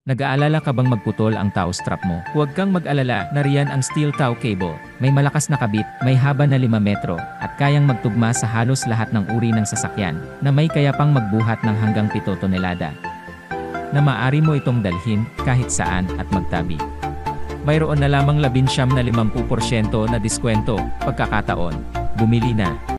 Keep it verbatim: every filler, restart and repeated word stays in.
Nag-aalala ka bang magputol ang tow strap mo? Huwag kang mag-alala, nariyan ang steel tow cable. May malakas na kabit, may haba na lima metro, at kayang magtugma sa halos lahat ng uri ng sasakyan, na may kaya pang magbuhat ng hanggang pito tonelada. Na maaari mo itong dalhin, kahit saan, at magtabi. Mayroon na lamang labinsyam na limampu porsyento na diskwento, pagkakataon. Bumili na.